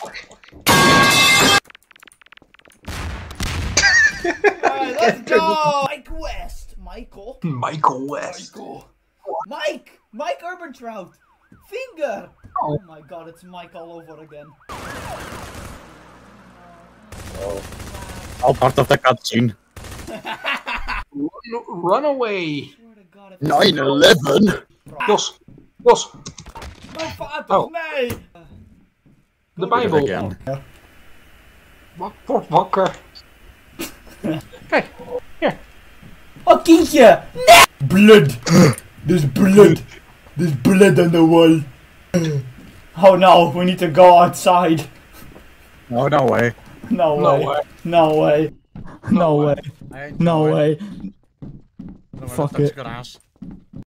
Alright, let's go! Mike West. Michael. Michael West. Mike! Mike Urbantrout! Finger! Oh my god, it's Mike all over again. All part of the cutscene. Runaway. 9/11. Jos. Mijn vader, nee! De Bijbel. Again. Word wakker. Kijk, hier. Oh, kindje! Nee! Blood! There's blood! There's blood on the wall! Oh no, we need to go outside! No, no way. No way! No way! No way! No way! Fuck it.